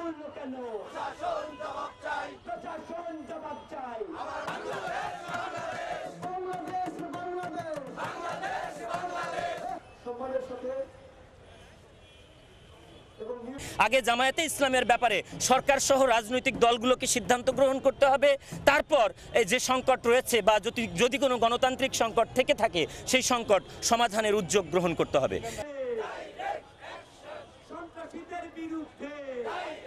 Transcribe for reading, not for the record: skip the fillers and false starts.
করলো কেন? প্রশাসন জবাব চাই, প্রশাসন জবাব চাই। আমার বাংলাদেশ, বাংলাদেশ, বাংলাদেশ, বাংলাদেশ, বাংলাদেশ। সম্মানের সাথে আগে জামায়াতে ইসলামের ব্যাপারে সরকার সহ রাজনৈতিক দলগুলোকে সিদ্ধান্ত গ্রহণ করতে হবে। তারপর এই যে সংকট রয়েছে বা যদি কোনো গণতান্ত্রিক সংকট থেকে থাকে সেই সংকট সমাধানের উদ্যোগ গ্রহণ করতে হবে। সন্ত্রাসীদের বিরুদ্ধে